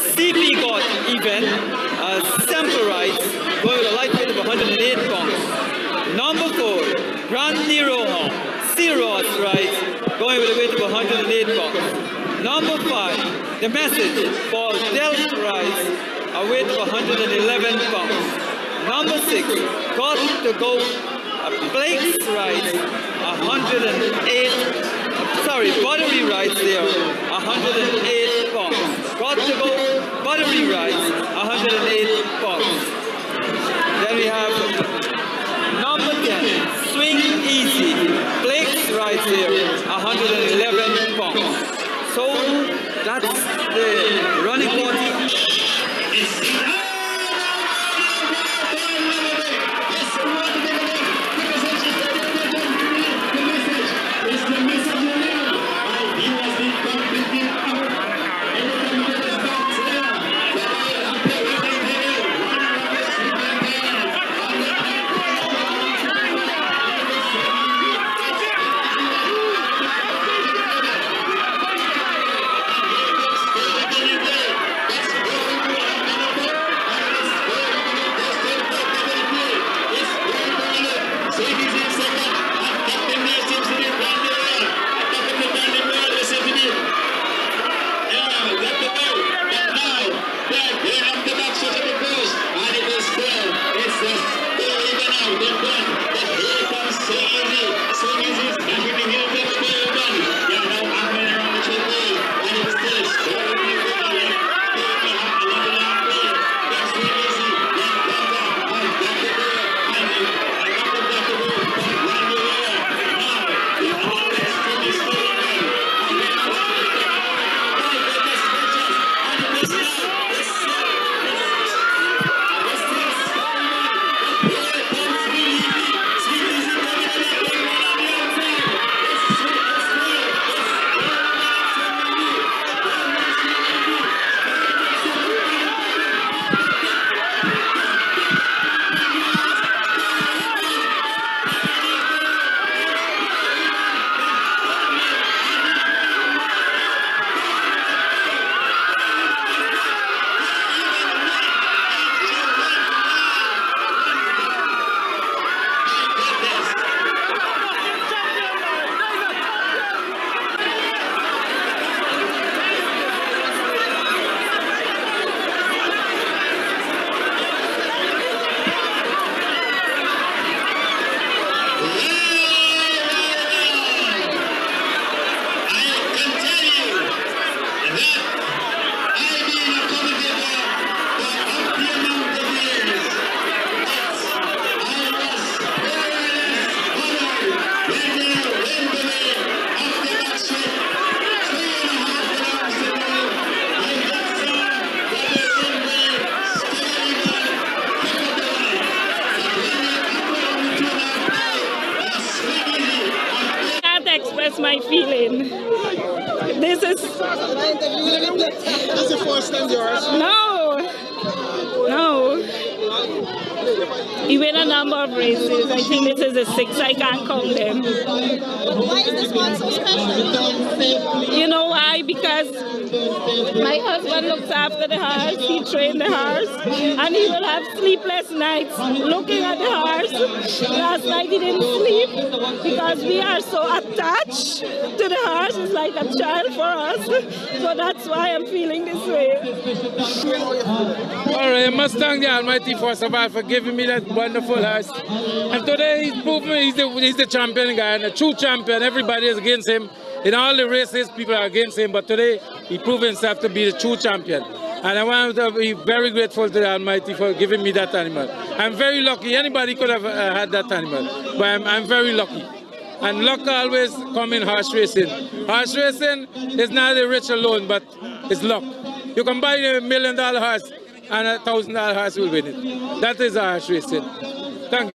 CP got even, Semper Rights, going with a lightweight of 108 pounds. Number 4, Grand Niroha, C-Ross Rights, going with a weight of 108 pounds. Number 5, The Message, Paul Delft Rights, a weight of 111 pounds. Number 6, Got to Go, Blake's Rights, 108, Buttery Rights there, 108 pounds. Got to Go, Buttery Rights, 108 pounds. Then we have number 10, Swing Easy, Blake's Rights here, 111 pounds. So that's the running quantity. My feeling. This is the first time yours? No. He win a number of races. I think this is the 6th. I can't count them. Why is this one so special? You know why? Because my husband looks after the horse. He trained the horse, and he will have sleepless nights looking at the horse. Last night he didn't sleep because we are so attached to the horse. It's like a child for us. So that's why I'm feeling this way. All right, I must thank the Almighty first of all for giving me that wonderful horse. And today he's proven he's the champion guy, and a true champion. Everybody is against him. In all the races, people are against him, but today he proved himself to be the true champion. And I want to be very grateful to the Almighty for giving me that animal. I'm very lucky. Anybody could have had that animal, but I'm very lucky. And luck always comes in horse racing. Horse racing is not the rich alone, but it's luck. You can buy a $1 million horse and a $1,000 horse will win it. That is horse racing. Thank you.